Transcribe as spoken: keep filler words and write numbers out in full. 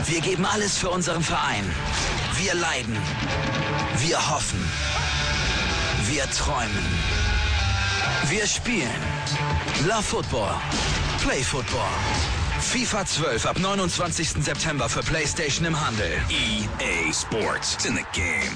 Wir geben alles für unseren Verein. Wir leiden. Wir hoffen. Wir träumen. Wir spielen. Love Football. Play Football. FIFA zwölf ab neunundzwanzigsten September für PlayStation im Handel. E A Sports. It's in the game.